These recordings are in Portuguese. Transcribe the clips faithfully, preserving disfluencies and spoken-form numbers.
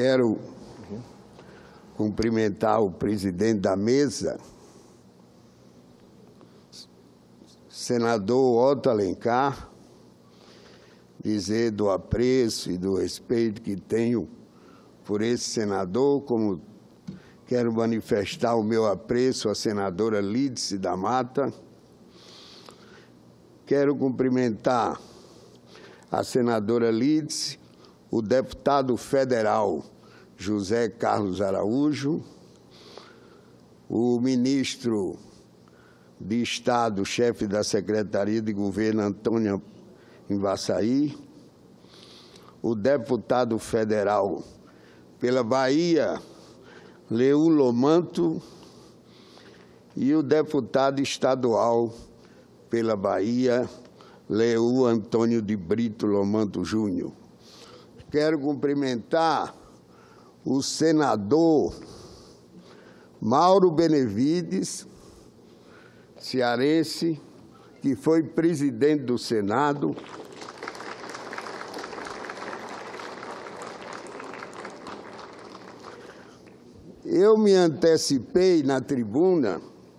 Quero cumprimentar o presidente da mesa, senador Otto Alencar, dizer do apreço e do respeito que tenho por esse senador, como quero manifestar o meu apreço à senadora Lídice da Mata. Quero cumprimentar a senadora Lídice, o deputado federal José Carlos Araújo, o ministro de Estado, chefe da Secretaria de Governo, Antônio Embaçaí, o deputado federal pela Bahia, Leu Lomanto, e o deputado estadual pela Bahia, Leu Antônio de Brito Lomanto Júnior. Quero cumprimentar o senador Mauro Benevides, cearense, que foi presidente do Senado. Eu me antecipei na tribuna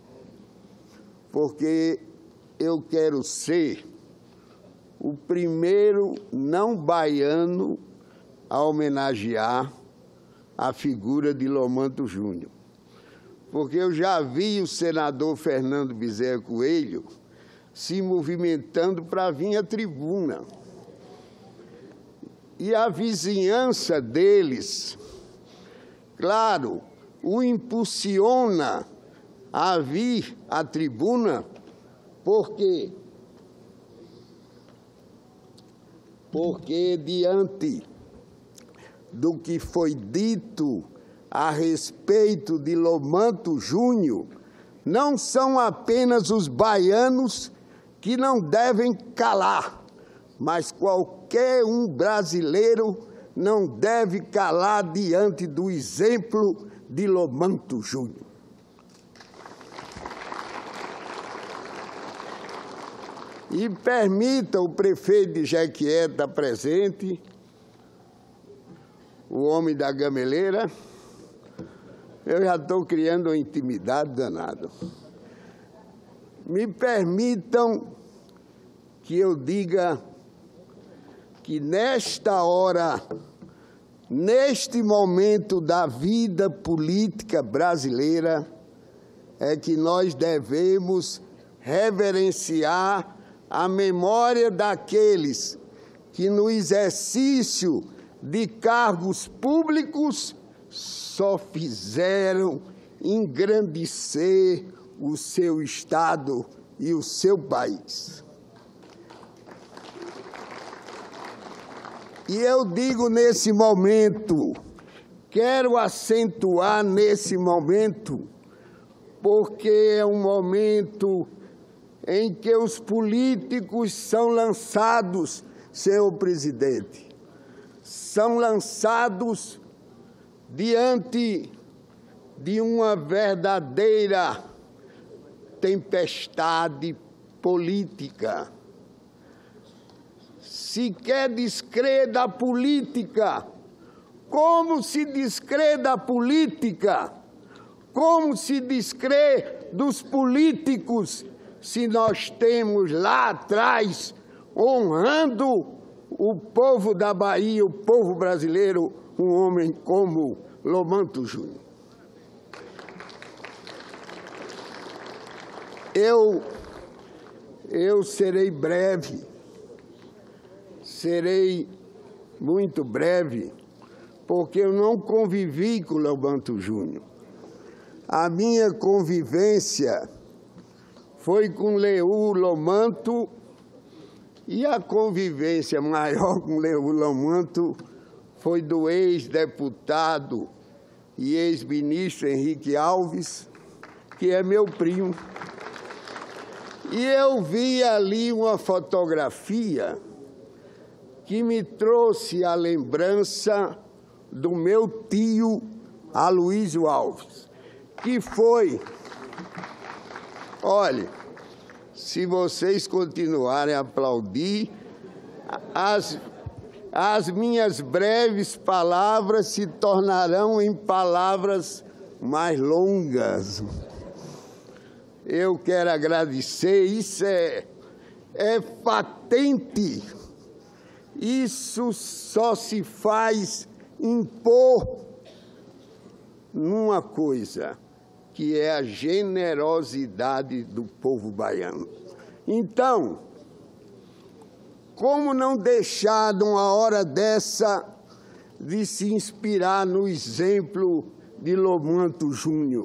porque eu quero ser o primeiro não baiano a homenagear a figura de Lomanto Júnior. Porque eu já vi o senador Fernando Bezerra Coelho se movimentando para vir à tribuna. E a vizinhança deles, claro, o impulsiona a vir à tribuna, porque, porque diante do que foi dito a respeito de Lomanto Júnior, não são apenas os baianos que não devem calar, mas qualquer um brasileiro não deve calar diante do exemplo de Lomanto Júnior. E permita o prefeito de Jequié estar presente, o homem da gameleira. Eu já estou criando uma intimidade danada. Me permitam que eu diga que nesta hora, neste momento da vida política brasileira, é que nós devemos reverenciar a memória daqueles que, no exercício de cargos públicos, só fizeram engrandecer o seu Estado e o seu país. E eu digo nesse momento, quero acentuar nesse momento, porque é um momento em que os políticos são lançados, senhor presidente, são lançados diante de uma verdadeira tempestade política. Se quer descrer da política, como se descrer da política? Como se descrer dos políticos se nós temos lá atrás, honrando o povo da Bahia, o povo brasileiro, um homem como Lomanto Júnior? Eu, eu serei breve, serei muito breve, porque eu não convivi com Lomanto Júnior. A minha convivência foi com Leu Lomanto, e a convivência maior com Leu Lomanto foi do ex-deputado e ex-ministro Henrique Alves, que é meu primo. E eu vi ali uma fotografia que me trouxe a lembrança do meu tio Aloysio Alves, que foi... Olha, se vocês continuarem a aplaudir, as, as minhas breves palavras se tornarão em palavras mais longas. Eu quero agradecer, isso é, é patente, isso só se faz impor numa coisa, que é a generosidade do povo baiano. Então, como não deixar, numa hora dessa, de se inspirar no exemplo de Lomanto Júnior?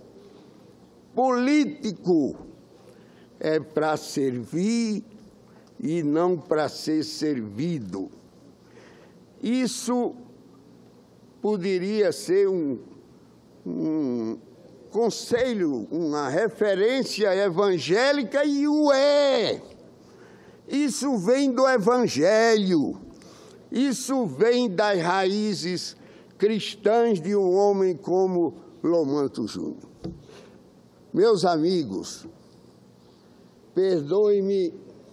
Político é para servir e não para ser servido. Isso poderia ser um, um conselho, uma referência evangélica, e o é. Isso vem do Evangelho, isso vem das raízes cristãs de um homem como Lomanto Júnior. Meus amigos, perdoe-me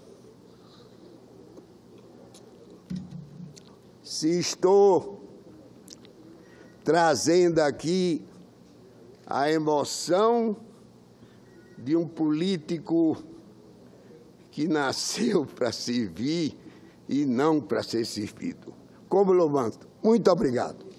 se estou trazendo aqui a emoção de um político que nasceu para servir e não para ser servido. Como Lomanto. Muito obrigado.